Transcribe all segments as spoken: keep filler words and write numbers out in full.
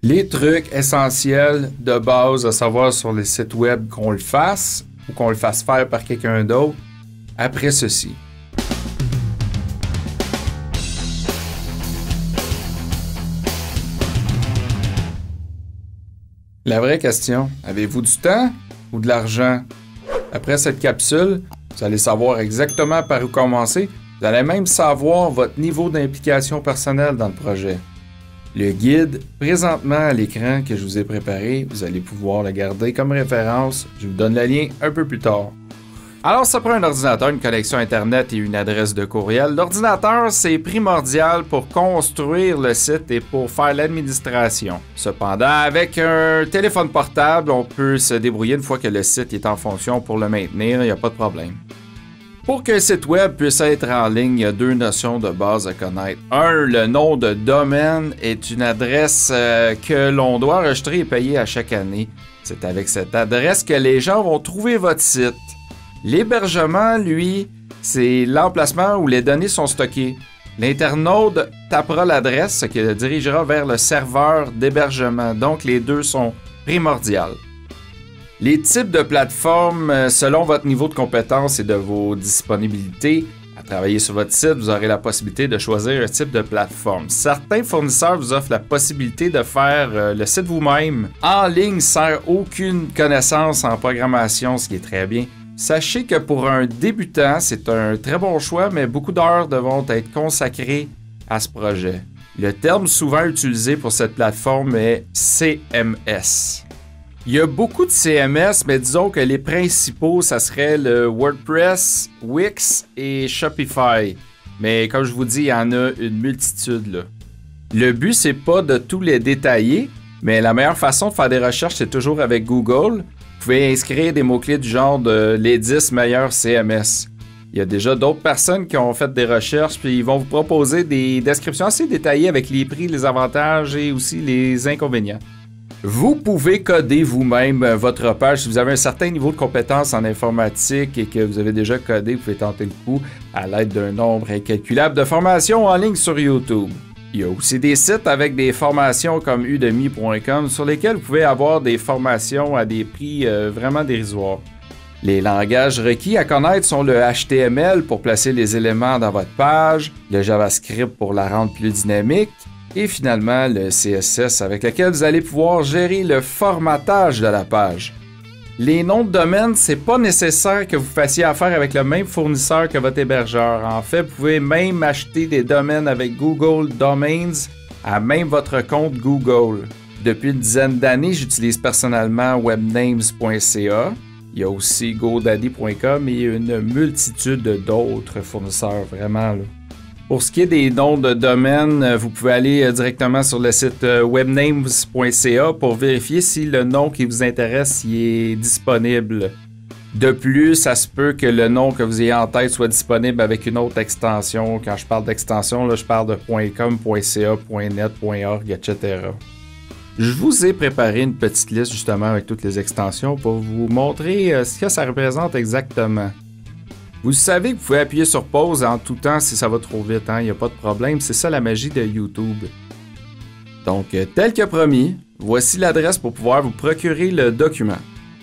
Les trucs essentiels de base à savoir sur les sites web qu'on le fasse ou qu'on le fasse faire par quelqu'un d'autre après ceci. La vraie question, avez-vous du temps ou de l'argent? Après cette capsule, vous allez savoir exactement par où commencer. Vous allez même savoir votre niveau d'implication personnelle dans le projet. Le guide, présentement à l'écran que je vous ai préparé, vous allez pouvoir le garder comme référence. Je vous donne le lien un peu plus tard. Alors, ça prend un ordinateur, une connexion Internet et une adresse de courriel. L'ordinateur, c'est primordial pour construire le site et pour faire l'administration. Cependant, avec un téléphone portable, on peut se débrouiller une fois que le site est en fonction pour le maintenir, il n'y a pas de problème. Pour qu'un site web puisse être en ligne, il y a deux notions de base à connaître. Un, le nom de domaine est une adresse euh, que l'on doit enregistrer et payer à chaque année. C'est avec cette adresse que les gens vont trouver votre site. L'hébergement, lui, c'est l'emplacement où les données sont stockées. L'internaute tapera l'adresse, ce qui le dirigera vers le serveur d'hébergement. Donc, les deux sont primordiales. Les types de plateformes, selon votre niveau de compétence et de vos disponibilités, à travailler sur votre site, vous aurez la possibilité de choisir un type de plateforme. Certains fournisseurs vous offrent la possibilité de faire le site vous-même en ligne sans aucune connaissance en programmation, ce qui est très bien. Sachez que pour un débutant, c'est un très bon choix, mais beaucoup d'heures devront être consacrées à ce projet. Le terme souvent utilisé pour cette plateforme est C M S. Il y a beaucoup de C M S, mais disons que les principaux, ça serait le WordPress, Wix et Shopify. Mais comme je vous dis, il y en a une multitude là. Le but, c'est pas de tous les détailler, mais la meilleure façon de faire des recherches, c'est toujours avec Google. Vous pouvez inscrire des mots-clés du genre de les dix meilleurs C M S. Il y a déjà d'autres personnes qui ont fait des recherches, puis ils vont vous proposer des descriptions assez détaillées avec les prix, les avantages et aussi les inconvénients. Vous pouvez coder vous-même votre page si vous avez un certain niveau de compétence en informatique et que vous avez déjà codé, vous pouvez tenter le coup à l'aide d'un nombre incalculable de formations en ligne sur YouTube. Il y a aussi des sites avec des formations comme udemy point com sur lesquels vous pouvez avoir des formations à des prix euh, vraiment dérisoires. Les langages requis à connaître sont le H T M L pour placer les éléments dans votre page, le JavaScript pour la rendre plus dynamique, et finalement le C S S avec lequel vous allez pouvoir gérer le formatage de la page. Les noms de domaine, c'est pas nécessaire que vous fassiez affaire avec le même fournisseur que votre hébergeur. En fait, vous pouvez même acheter des domaines avec Google Domains à même votre compte Google. Depuis une dizaine d'années, j'utilise personnellement webnames point c a. Il y a aussi godaddy point com et une multitude d'autres fournisseurs, vraiment là. Pour ce qui est des noms de domaine, vous pouvez aller directement sur le site webnames point c a pour vérifier si le nom qui vous intéresse y est disponible. De plus, ça se peut que le nom que vous ayez en tête soit disponible avec une autre extension. Quand je parle d'extension, là, je parle de .com, .ca, .net, .org, et cetera. Je vous ai préparé une petite liste justement avec toutes les extensions pour vous montrer ce que ça représente exactement. Vous savez que vous pouvez appuyer sur pause en tout temps si ça va trop vite, hein? Il n'y a pas de problème, c'est ça la magie de YouTube. Donc, tel que promis, voici l'adresse pour pouvoir vous procurer le document.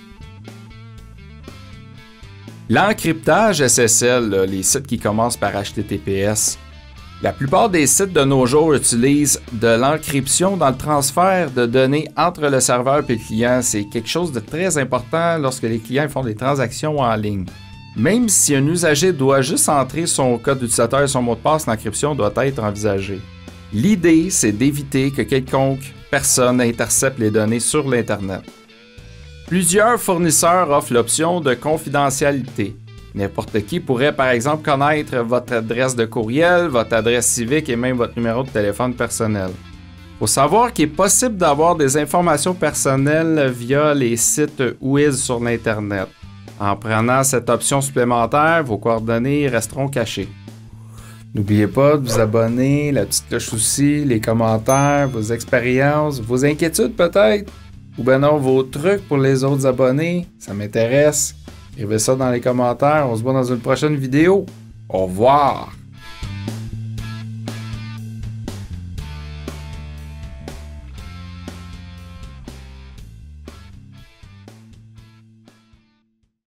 L'encryptage S S L, là, les sites qui commencent par H T T P S. La plupart des sites de nos jours utilisent de l'encryption dans le transfert de données entre le serveur et le client. C'est quelque chose de très important lorsque les clients font des transactions en ligne. Même si un usager doit juste entrer son code d'utilisateur et son mot de passe, l'encryption doit être envisagée. L'idée, c'est d'éviter que quelconque personne intercepte les données sur l'Internet. Plusieurs fournisseurs offrent l'option de confidentialité. N'importe qui pourrait par exemple connaître votre adresse de courriel, votre adresse civique et même votre numéro de téléphone personnel. Il faut savoir qu'il est possible d'avoir des informations personnelles via les sites Wiz sur l'Internet. En prenant cette option supplémentaire, vos coordonnées resteront cachées. N'oubliez pas de vous abonner, la petite cloche aussi, les commentaires, vos expériences, vos inquiétudes peut-être, ou bien non, vos trucs pour les autres abonnés, ça m'intéresse. Écrivez ça dans les commentaires, on se voit dans une prochaine vidéo. Au revoir!